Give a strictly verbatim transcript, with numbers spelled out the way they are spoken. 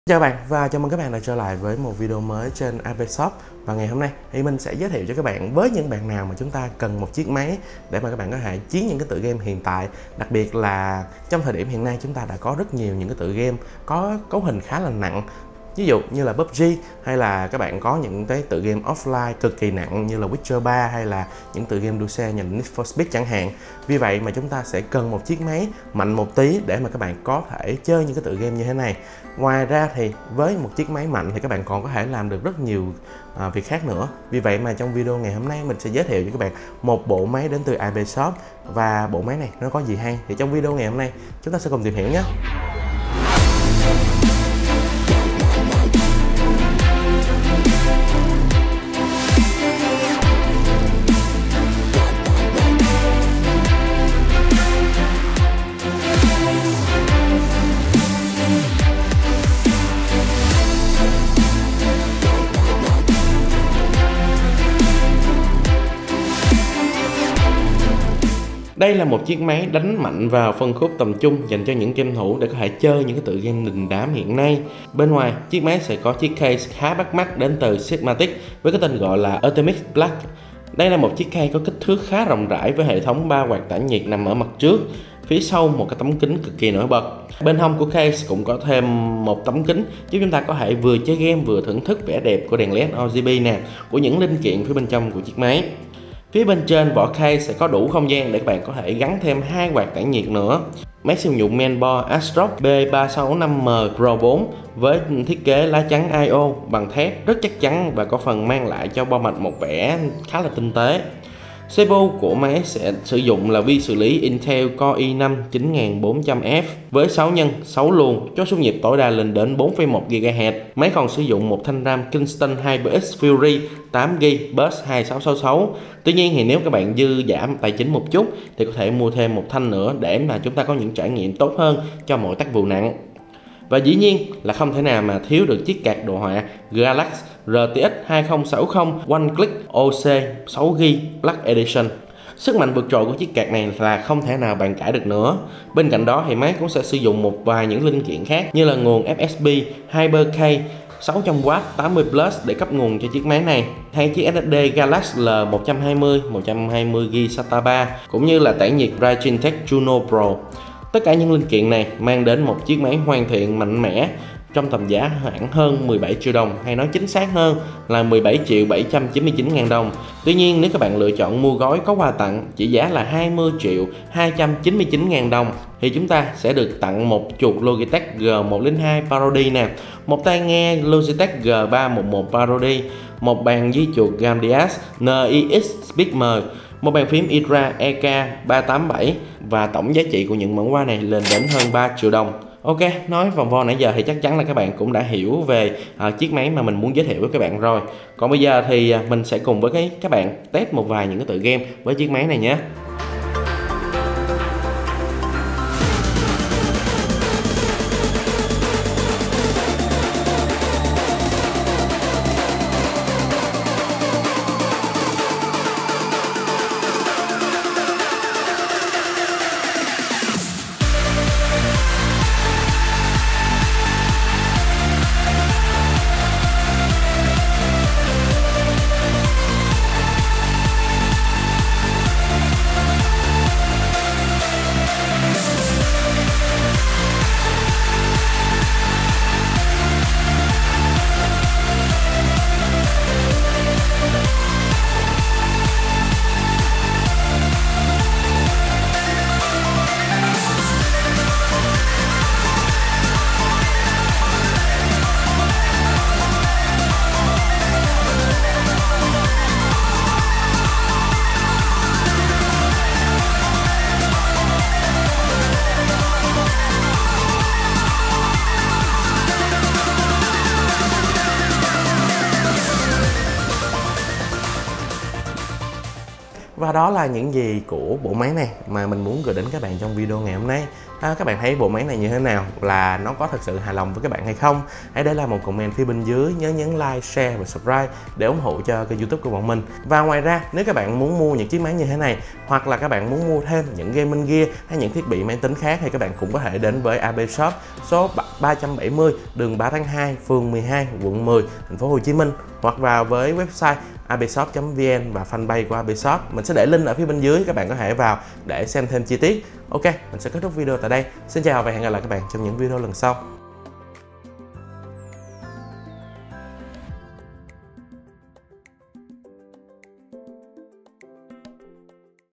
Chào bạn và chào mừng các bạn đã trở lại với một video mới trên a pê Shop. Và ngày hôm nay thì mình sẽ giới thiệu cho các bạn với những bạn nào mà chúng ta cần một chiếc máy để mà các bạn có thể chiến những cái tựa game hiện tại. Đặc biệt là trong thời điểm hiện nay chúng ta đã có rất nhiều những cái tựa game có cấu hình khá là nặng. Ví dụ như là pê u bê giê, hay là các bạn có những cái tựa game offline cực kỳ nặng như là Witcher ba, hay là những tựa game đua xe như Need for Speed chẳng hạn. Vì vậy mà chúng ta sẽ cần một chiếc máy mạnh một tí để mà các bạn có thể chơi những cái tựa game như thế này. Ngoài ra thì với một chiếc máy mạnh thì các bạn còn có thể làm được rất nhiều à, việc khác nữa. Vì vậy mà trong video ngày hôm nay mình sẽ giới thiệu cho các bạn một bộ máy đến từ a pê Shop. Và bộ máy này nó có gì hay thì trong video ngày hôm nay chúng ta sẽ cùng tìm hiểu nhé. Đây là một chiếc máy đánh mạnh vào phân khúc tầm trung dành cho những game thủ để có thể chơi những cái tựa game đình đám hiện nay. Bên ngoài, chiếc máy sẽ có chiếc case khá bắt mắt đến từ Sigmatic với cái tên gọi là Artemis Black. Đây là một chiếc case có kích thước khá rộng rãi với hệ thống ba quạt tản nhiệt nằm ở mặt trước. Phía sau một cái tấm kính cực kỳ nổi bật. Bên hông của case cũng có thêm một tấm kính giúp chúng ta có thể vừa chơi game vừa thưởng thức vẻ đẹp của đèn led rờ giê bê nè, của những linh kiện phía bên trong của chiếc máy. Phía bên trên vỏ case sẽ có đủ không gian để các bạn có thể gắn thêm hai quạt tản nhiệt nữa. Máy sử dụng mainboard Astrock B ba sáu năm M Pro bốn với thiết kế lá chắn i o bằng thép rất chắc chắn và có phần mang lại cho bo mạch một vẻ khá là tinh tế. xê pê u của máy sẽ sử dụng là vi xử lý Intel Core i năm chín nghìn bốn trăm F với sáu nhân sáu luồng cho số nhịp tối đa lên đến bốn phẩy một gigahertz. Máy còn sử dụng một thanh RAM Kingston HyperX Fury tám gi ga bai bus hai sáu sáu sáu. Tuy nhiên thì nếu các bạn dư giảm tài chính một chút thì có thể mua thêm một thanh nữa để mà chúng ta có những trải nghiệm tốt hơn cho mỗi tác vụ nặng. Và dĩ nhiên là không thể nào mà thiếu được chiếc card đồ họa Galax rờ tê ích hai không sáu không One Click o xê sáu gi ga bai Black Edition. Sức mạnh vượt trội của chiếc card này là không thể nào bàn cãi được nữa. Bên cạnh đó thì máy cũng sẽ sử dụng một vài những linh kiện khác như là nguồn ép ét pê HyperK sáu trăm oát tám mươi plus để cấp nguồn cho chiếc máy này, hay chiếc ét ét đê Galax L một trăm hai mươi một trăm hai mươi gi ga bai SATA ba cũng như là tản nhiệt Ryzen Juno Pro. Tất cả những linh kiện này mang đến một chiếc máy hoàn thiện mạnh mẽ trong tầm giá khoảng hơn mười bảy triệu đồng, hay nói chính xác hơn là mười bảy triệu bảy trăm chín mươi chín ngàn đồng. Tuy nhiên nếu các bạn lựa chọn mua gói có quà tặng chỉ giá là hai mươi triệu hai trăm chín mươi chín ngàn đồng thì chúng ta sẽ được tặng một chuột Logitech G một không hai Parody nè, một tai nghe Logitech G ba một một Parody, một bàn di chuột Gamdias en i ích Speakmer, một bàn phím i rờ a E K ba tám bảy và tổng giá trị của những món quà này lên đến hơn ba triệu đồng. Ok, nói vòng vo nãy giờ thì chắc chắn là các bạn cũng đã hiểu về uh, chiếc máy mà mình muốn giới thiệu với các bạn rồi. Còn bây giờ thì uh, mình sẽ cùng với cái, các bạn test một vài những cái tựa game với chiếc máy này nhé. Và đó là những gì của bộ máy này mà mình muốn gửi đến các bạn trong video ngày hôm nay. à, các bạn thấy bộ máy này như thế nào, là nó có thật sự hài lòng với các bạn hay không? Hãy để lại một comment phía bên dưới, nhớ nhấn like, share và subscribe để ủng hộ cho kênh YouTube của bọn mình. Và ngoài ra, nếu các bạn muốn mua những chiếc máy như thế này, hoặc là các bạn muốn mua thêm những gaming gear hay những thiết bị máy tính khác, thì các bạn cũng có thể đến với a bê Shop số ba trăm bảy mươi đường ba tháng hai, phường mười hai, quận mười, thành phố Hồ Chí Minh, hoặc vào với website a b shop chấm v n và fanpage của a bê Shop. Mình sẽ để link ở phía bên dưới, các bạn có thể vào để xem thêm chi tiết. Ok, mình sẽ kết thúc video tại đây. Xin chào và hẹn gặp lại các bạn trong những video lần sau.